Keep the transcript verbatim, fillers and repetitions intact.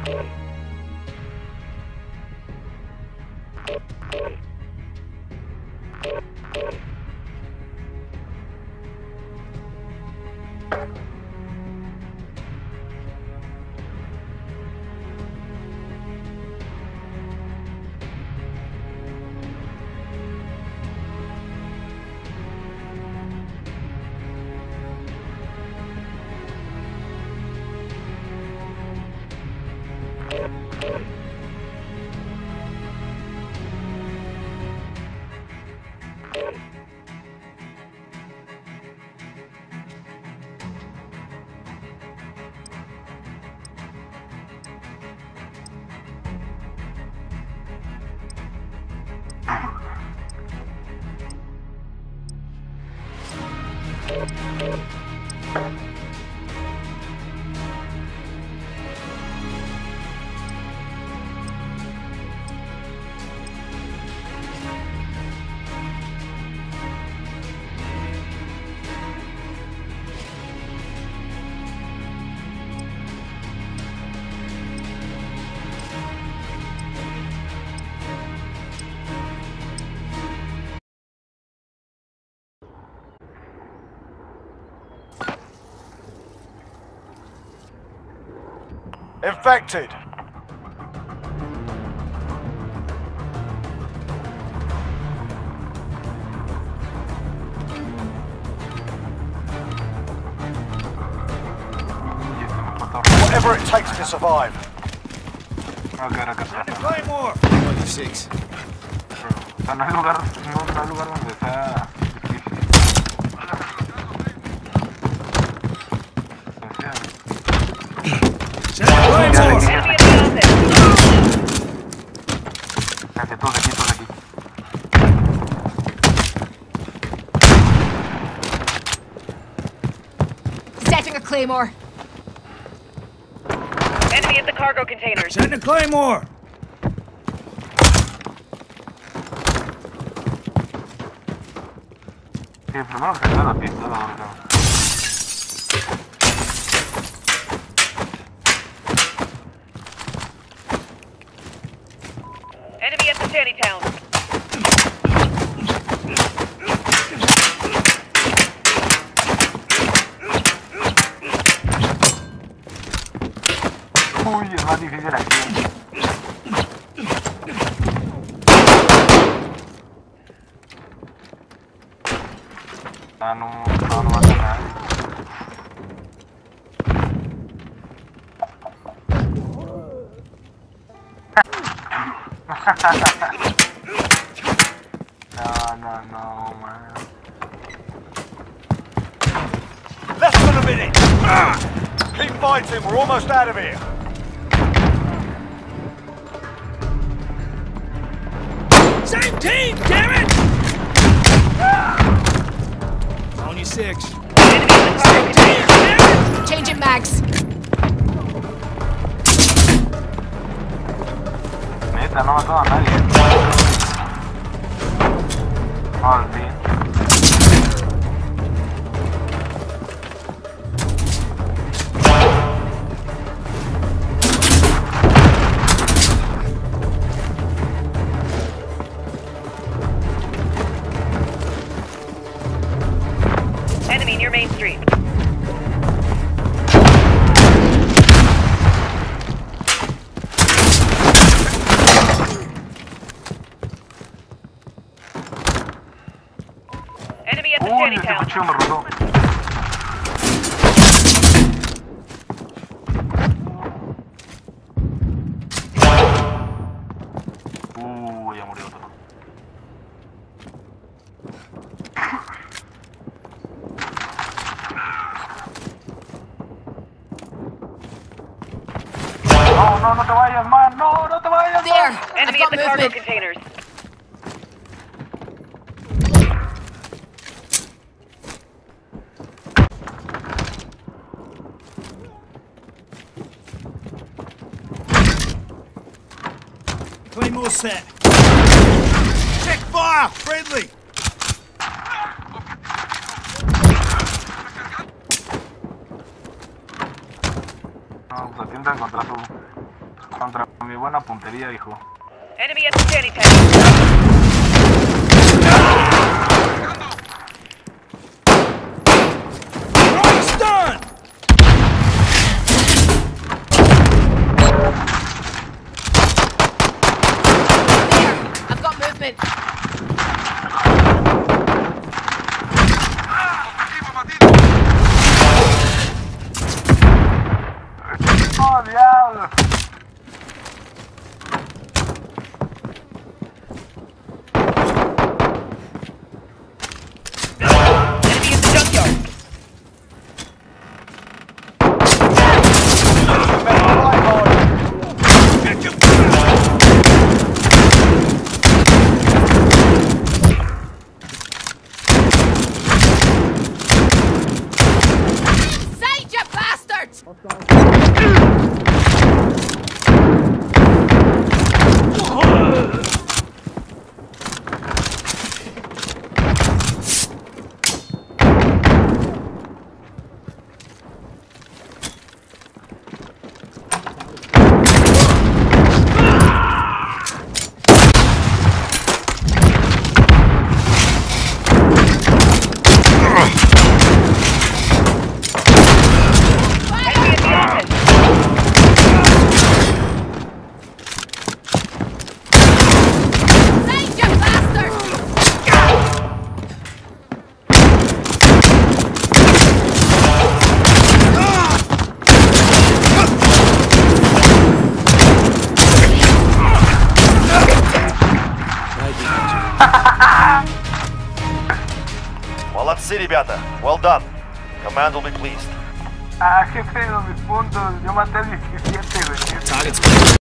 Infected. Whatever it takes to survive. Okay, okay, okay. Claymore! twenty-six. O sea, no hay lugar, no, no hay lugar donde sea difícil. Claymore! Casi todos aquí, todos aquí. Setting a claymore. Enemy at the cargo containers. Setting a claymore! Sí, primero que se la pista, la verdad. Enemy at the Shantytown. Uy, es más difícil aquí. Ah, no, no, no va a hacer nada. No, no, no, man. Less than a minute. Ah! Keep fighting. We're almost out of here. Same team, damn it! Only six. Enemy at the cargo containers. Changing mags. Neta, no mató a nadie. No, al fin. Enemy near Main Street. Enemy at the Uy, ese Shantytown. cuchillo me rodó. Uy, ya murió otro. No, no, no te vayas, man. No, no te vayas, There. man. I've Enemy at got the cargo movement. containers. Claymore set. Check fire! Friendly! No, pues atiendan contra su... Contra mi buena puntería, hijo. Enemy at the shanty town. Almost done! There! I've got movement. ¡Oh, diablo! Enemy in the junkyard. Get your fire! Inside, you bastards! Enemy at the entrance. Inside, you bastards! Молодцы, ребята. Well done. Command will be pleased. Ah, qué pedo, mis puntos. Yo maté al diecisiete, güey. Target's